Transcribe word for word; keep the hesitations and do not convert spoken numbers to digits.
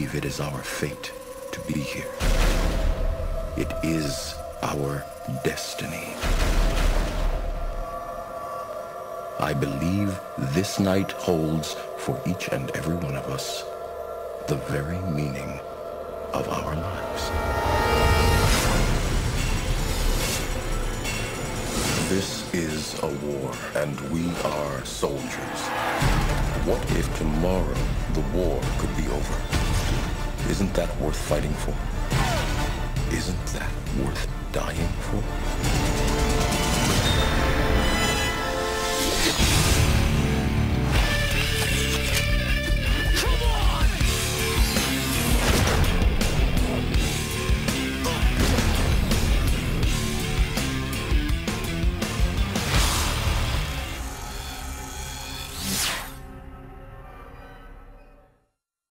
believe it is our fate to be here. It is our destiny. I believe this night holds for each and every one of us the very meaning of our lives. This is a war, and we are soldiers. What if tomorrow the war could be over? Isn't that worth fighting for? Isn't that worth dying for?